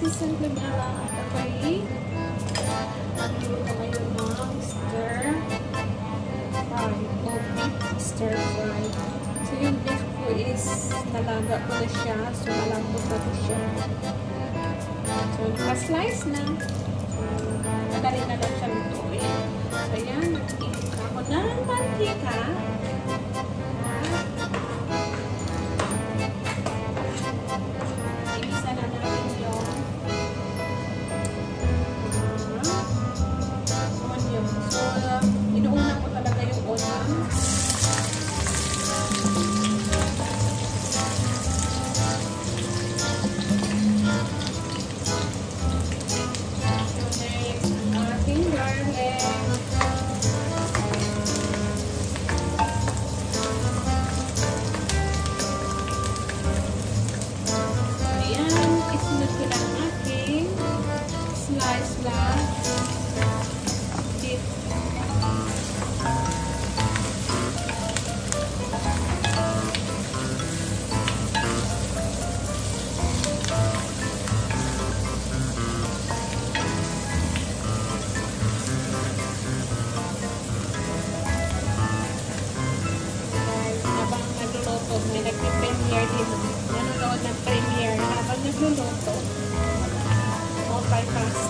simple na lang at ako'y nagluto ngayon ng stir fry. So yung beef ko is nalaga ko na siya. So malambot na ko siya. So naka-slice na. So madali na lang siya lutuin. So yan, nagtitika ko ng mantika. May nag-premiere dito. Nanonood ng premiere habang nagluluto. Multitask.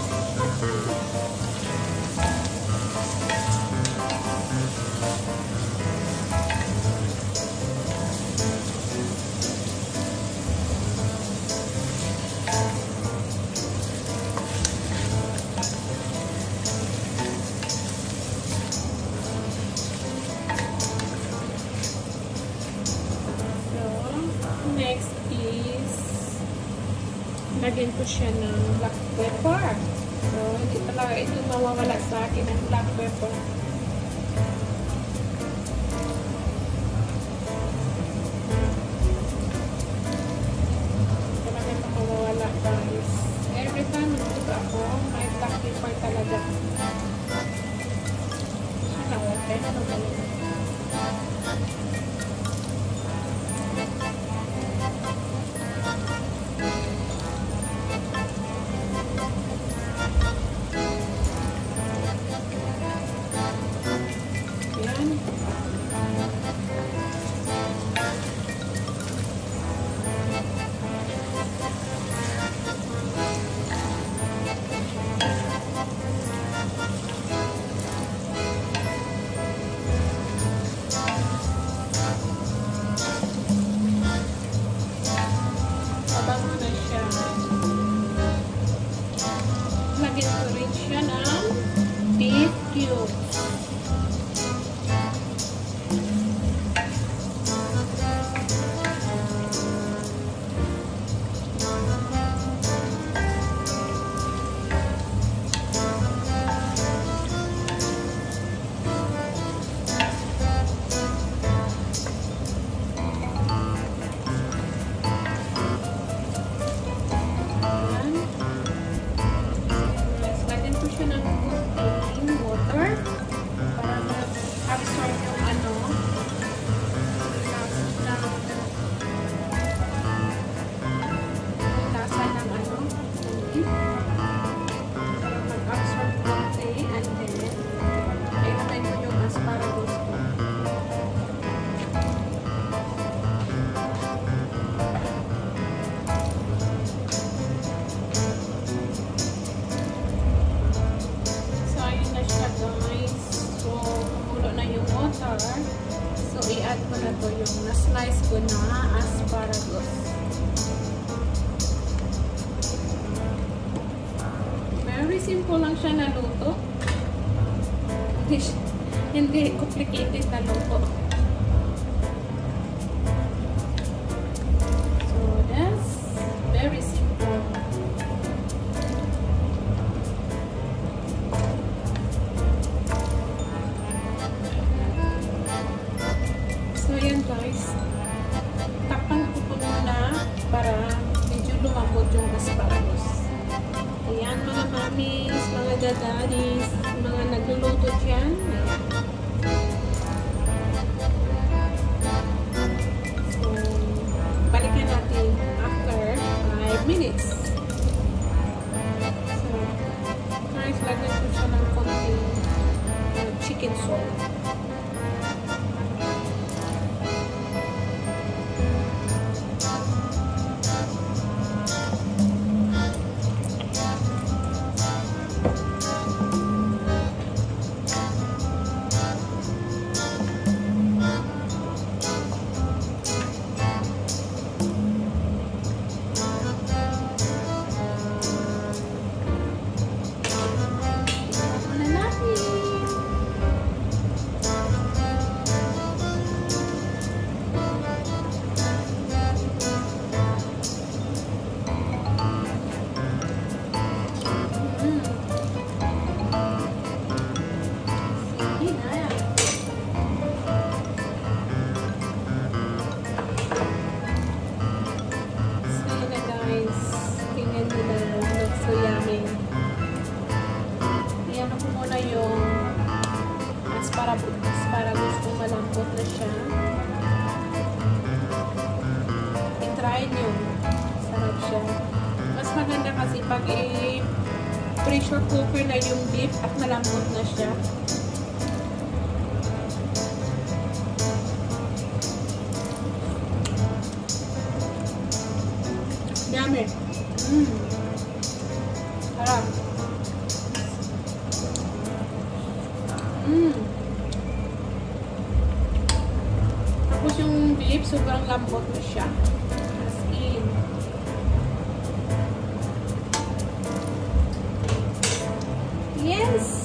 Next is lagyan ko siya ng black pepper. So, hindi talaga ito mawawala sa akin ng black pepper. Hindi talaga ito mawawala, guys. Every time nagluto ako, may black pepper talaga. Ano, okay na talaga. Lagyan ko rin siya ng beef cubes. So, i-add ko na to yung na-slice ko na asparagus. Very simple lang siya na luto. Hindi complicated na luto. So, that's very simple. Ayan guys, takpan ko po muna para medyo lumambot yung asparagus. Ayan mga mamis, mga dadadis, mga nagluluto dyan. So, balikan natin after 5 minutes. siya. I-try nyo. Sarap siya. Mas maganda kasi pag pressure cooker na yung beef at malambot na siya. Yummy. Sarap. Tapos yung beef, sobrang lambot na siya. As in. Yes!